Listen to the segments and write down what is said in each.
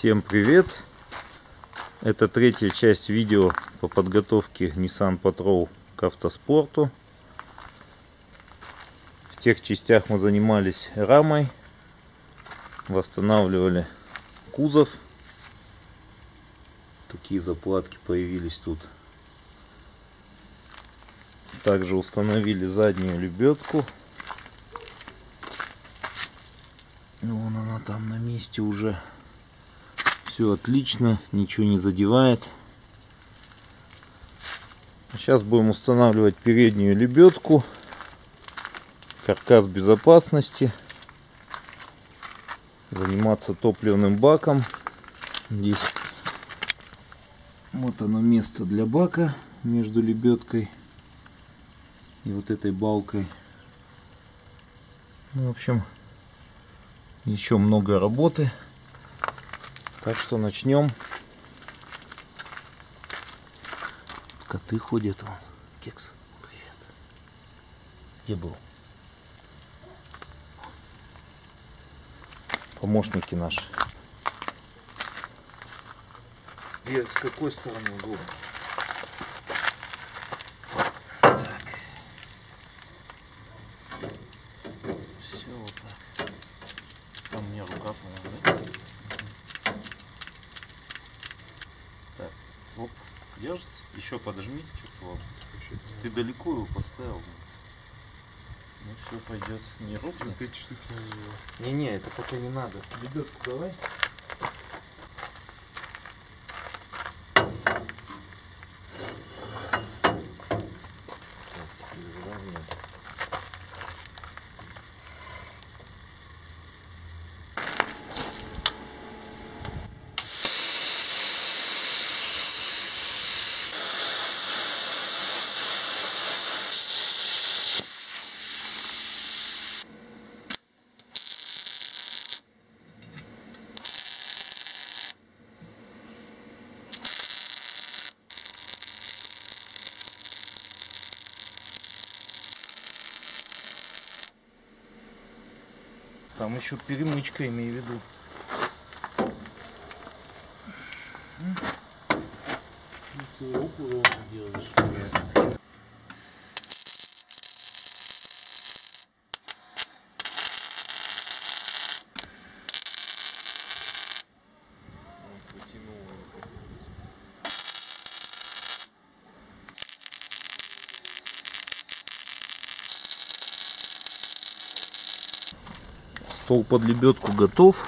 Всем привет! Это третья часть видео по подготовке Nissan Patrol к автоспорту. В тех частях мы занимались рамой, восстанавливали кузов. Такие заплатки появились тут. Также установили заднюю лебедку. Вон она там на месте уже. Все отлично, ничего не задевает. Сейчас будем устанавливать переднюю лебедку, каркас безопасности, заниматься топливным баком. Здесь вот оно место для бака между лебедкой и вот этой балкой. В общем, еще много работы. Так что начнем. Коты ходят. Вон. Кекс, привет. Где был? Помощники наши. С какой стороны удобно? Так. Все вот так. Там у меня рука, по-моему, да? Так, оп, держится. Еще подожми чуть слабо. Ты далеко его поставил. Ну все пойдет. Не рухнет. Не, это пока не надо. Лебедку давай. Там еще перемычка, имею в виду. Ты руку ровно делаешь. Стол под лебедку готов.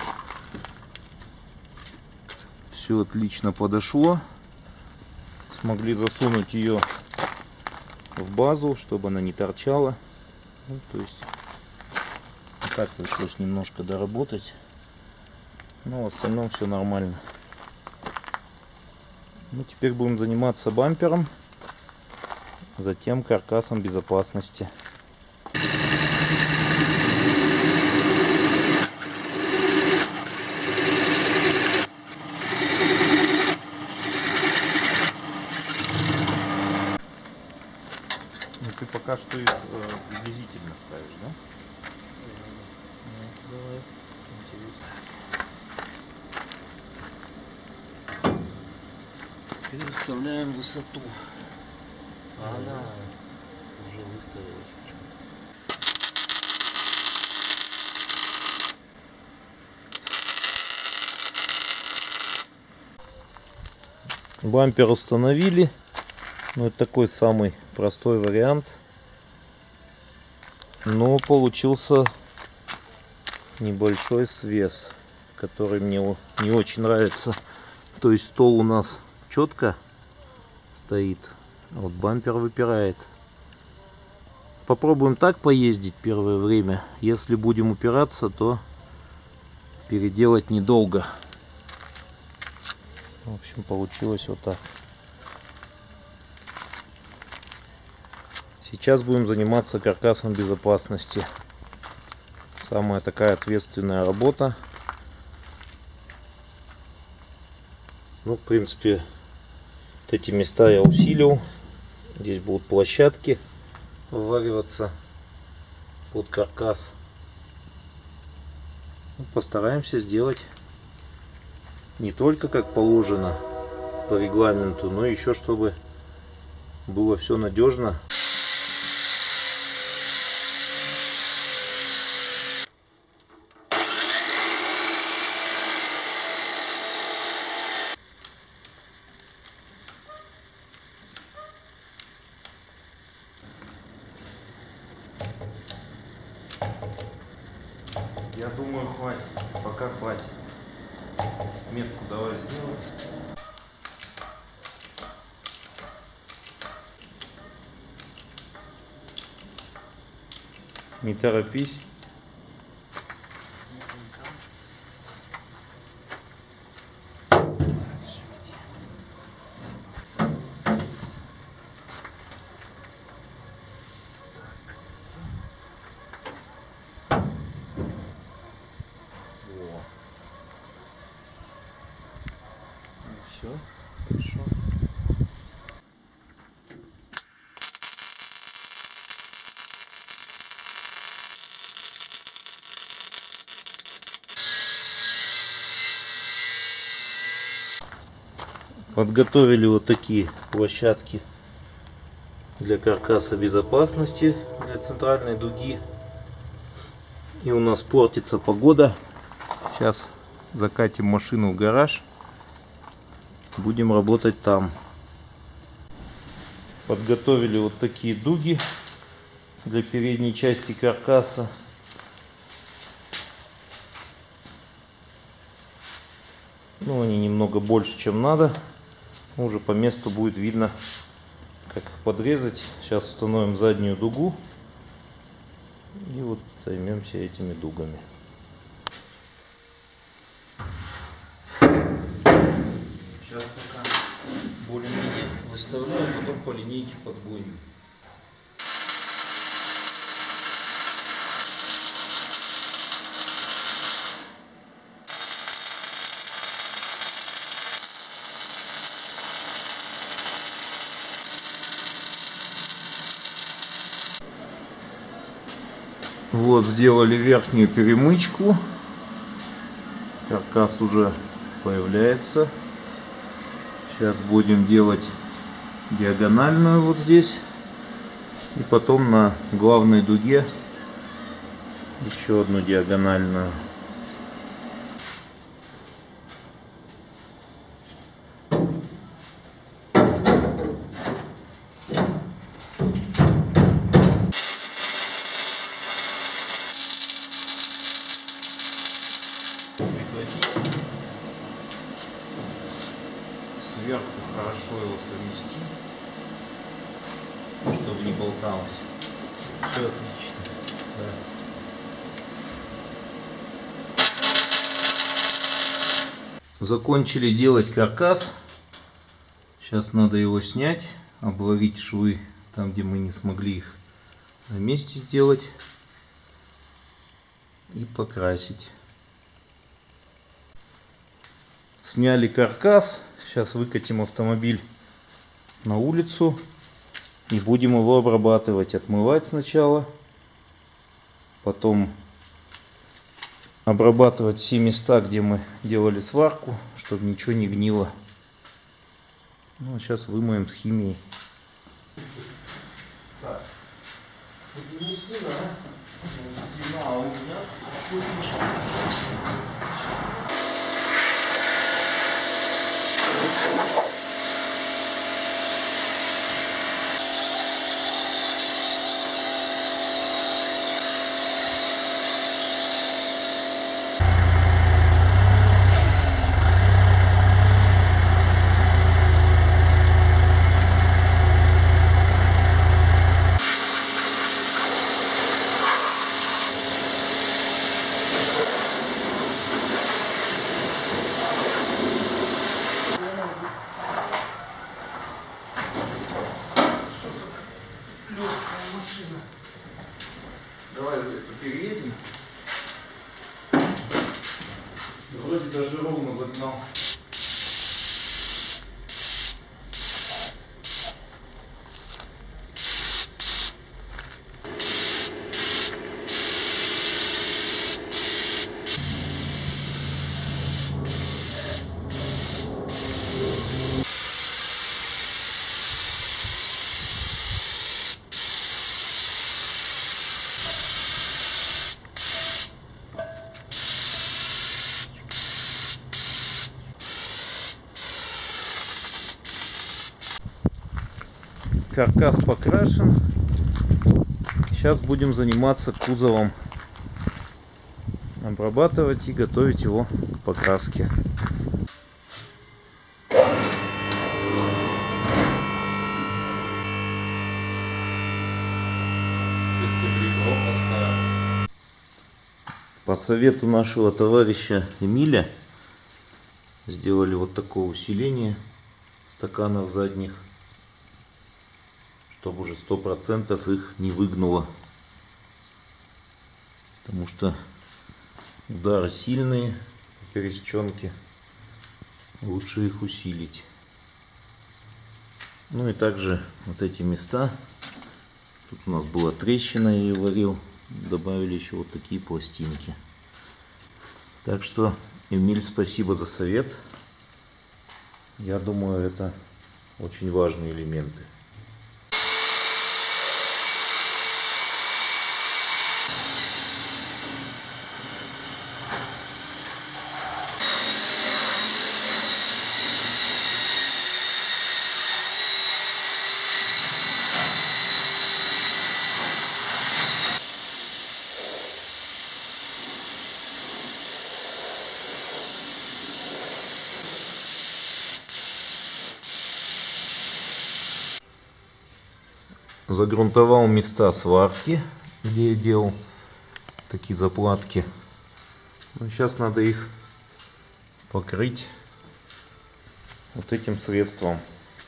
Все отлично подошло. Смогли засунуть ее в базу, чтобы она не торчала. Ну, то есть так пришлось немножко доработать. Но в остальном все нормально. Ну, теперь будем заниматься бампером, затем каркасом безопасности. Ты пока что их приблизительно ставишь, да? Давай. Интересно. Переставляем высоту. А она уже выставилась почему-то. Бампер установили. Ну, это такой самый простой вариант. Но получился небольшой свес, который мне не очень нравится. То есть стол у нас четко стоит, а вот бампер выпирает. Попробуем так поездить первое время. Если будем упираться, то переделать недолго. В общем, получилось вот так. Сейчас будем заниматься каркасом безопасности. Самая такая ответственная работа. Ну, в принципе, вот эти места я усилил. Здесь будут площадки ввариваться под каркас. Ну, постараемся сделать Не только как положено по регламенту, но еще чтобы было все надежно. Я думаю, хватит. Пока хватит. Метку давай сделаем. Не торопись. Все, хорошо. Подготовили вот такие площадки для каркаса безопасности, для центральной дуги. И у нас портится погода. Сейчас закатим машину в гараж. Будем работать там. Подготовили вот такие дуги для передней части каркаса. Ну, они немного больше, чем надо. Уже по месту будет видно, как их подрезать. Сейчас установим заднюю дугу. И вот займемся этими дугами. Сейчас пока более-менее выставляем, потом по линейке подгоним. Вот, сделали верхнюю перемычку. Каркас уже появляется. Сейчас будем делать диагональную вот здесь. И потом на главной дуге еще одну диагональную. Сверху хорошо его совместим, чтобы не болталось. Все отлично. Да. Закончили делать каркас. Сейчас надо его снять, обловить швы там, где мы не смогли их на месте сделать, и покрасить. Сняли каркас. Сейчас выкатим автомобиль на улицу и будем его обрабатывать. Отмывать сначала, потом обрабатывать все места, где мы делали сварку, чтобы ничего не гнило. Ну, а сейчас вымоем с химией. Так, поднести, да? У меня машина. Давай это переедем. Вроде даже ровно загнал. Каркас покрашен. Сейчас будем заниматься кузовом, обрабатывать и готовить его к покраске. По совету нашего товарища Эмиля сделали вот такое усиление стаканов задних, чтобы уже 100% их не выгнуло, потому что удары сильные по пересеченке, лучше их усилить. Ну и также вот эти места, тут у нас была трещина, я ее варил, добавили еще вот такие пластинки. Так что, Эмиль, спасибо за совет. Я думаю, это очень важные элементы. Загрунтовал места сварки, где я делал такие заплатки. Но сейчас надо их покрыть вот этим средством.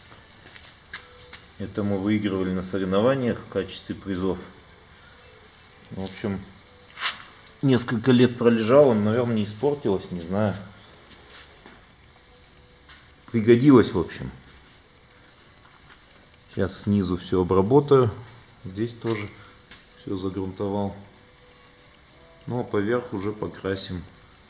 Это мы выигрывали на соревнованиях в качестве призов. В общем, несколько лет пролежало, наверное, не испортилось, не знаю. Пригодилось, в общем. Сейчас снизу все обработаю. Здесь тоже все загрунтовал. Ну а поверх уже покрасим.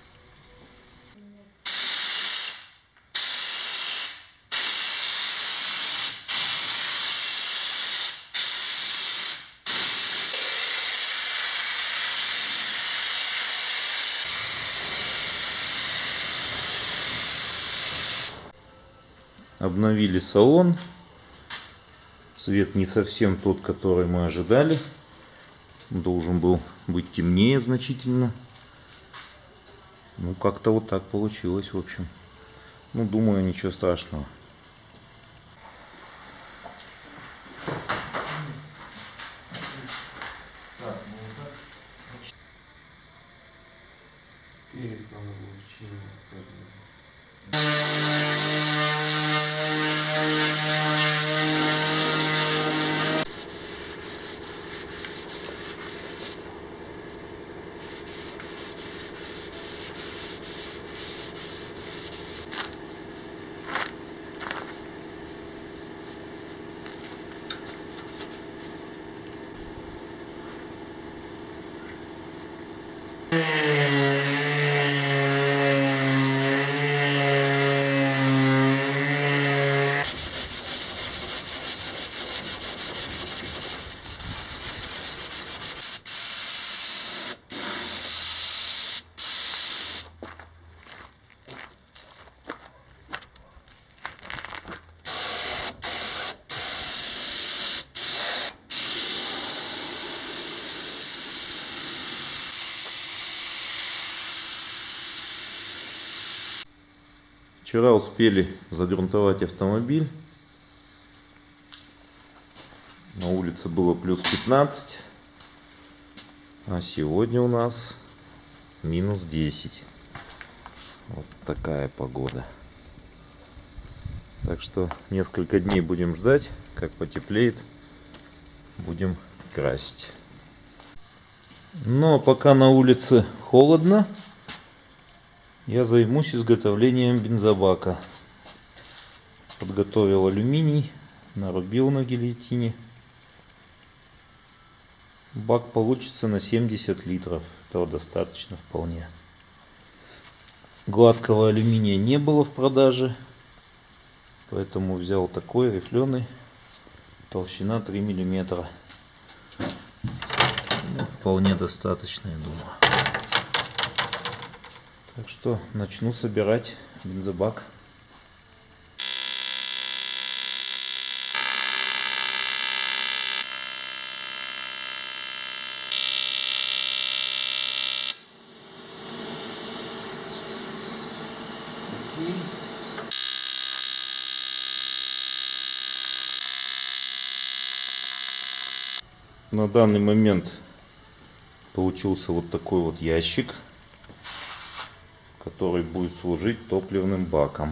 Обновили салон. Цвет не совсем тот, который мы ожидали. Должен был быть темнее значительно. Ну, как-то вот так получилось, в общем. Ну, думаю, ничего страшного. Вчера успели загрунтовать автомобиль. На улице было плюс 15. А сегодня у нас минус 10. Вот такая погода. Так что несколько дней будем ждать, как потеплеет. Будем красить. Но пока на улице холодно, я займусь изготовлением бензобака. Подготовил алюминий, нарубил на гильотине. Бак получится на 70 литров. Этого достаточно вполне. Гладкого алюминия не было в продаже, поэтому взял такой рифленый, толщина 3 миллиметра. Ну, вполне достаточно, я думаю. Так что начну собирать бензобак. На данный момент получился вот такой вот ящик, который будет служить топливным баком.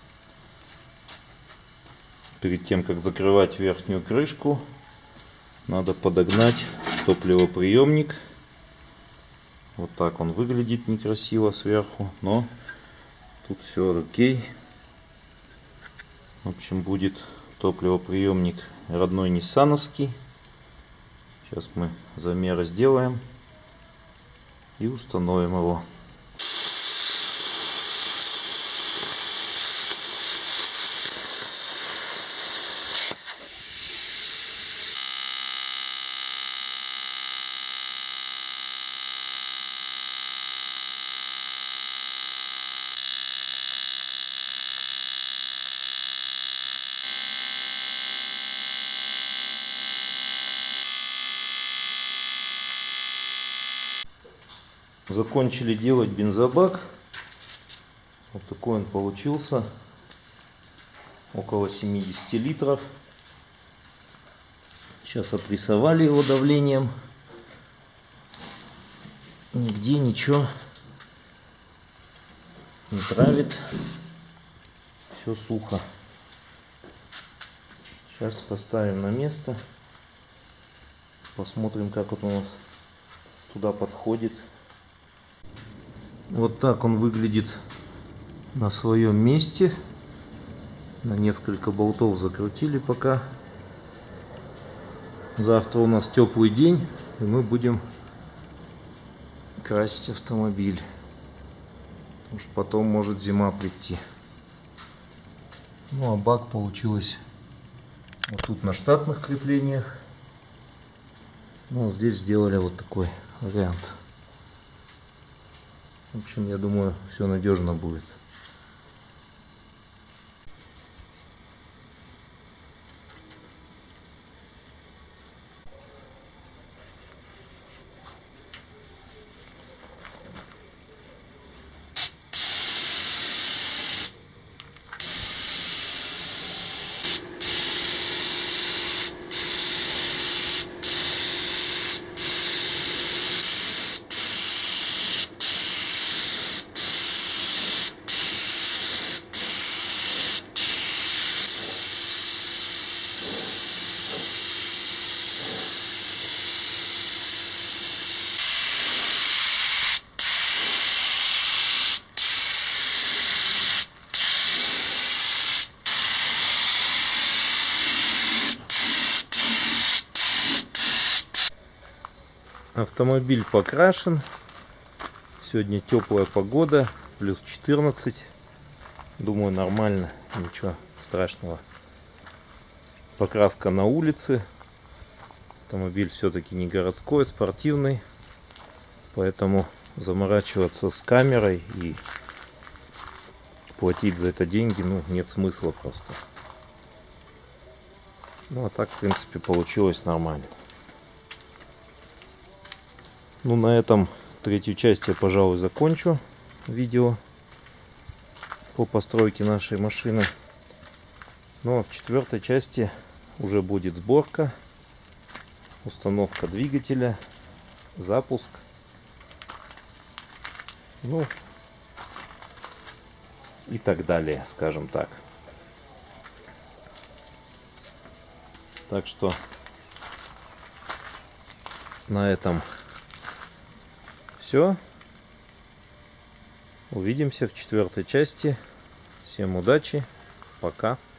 Перед тем, как закрывать верхнюю крышку, надо подогнать топливоприемник. Вот так он выглядит некрасиво сверху, но тут все окей. В общем, будет топливоприемник родной ниссановский. Сейчас мы замеры сделаем и установим его. Закончили делать бензобак. Вот такой он получился. Около 70 литров. Сейчас опрессовали его давлением. Нигде ничего не травит. Все сухо. Сейчас поставим на место. Посмотрим, как вот у нас туда подходит. Вот так он выглядит на своем месте. На несколько болтов закрутили пока. Завтра у нас теплый день, и мы будем красить автомобиль. Потому что потом может зима прийти. Ну а бак получилось вот тут на штатных креплениях. Ну а здесь сделали вот такой вариант. В общем, я думаю, все надежно будет. Автомобиль покрашен. Сегодня теплая погода, плюс 14. Думаю, нормально, ничего страшного. Покраска на улице. Автомобиль все-таки не городской, спортивный. Поэтому заморачиваться с камерой и платить за это деньги, ну, нет смысла просто. Ну, а так, в принципе, получилось нормально. Ну, на этом третью часть я, пожалуй, закончу видео по постройке нашей машины. Ну, а в четвертой части уже будет сборка, установка двигателя, запуск. Ну, и так далее, скажем так. Так что на этом все. Увидимся в четвертой части. Всем удачи. Пока.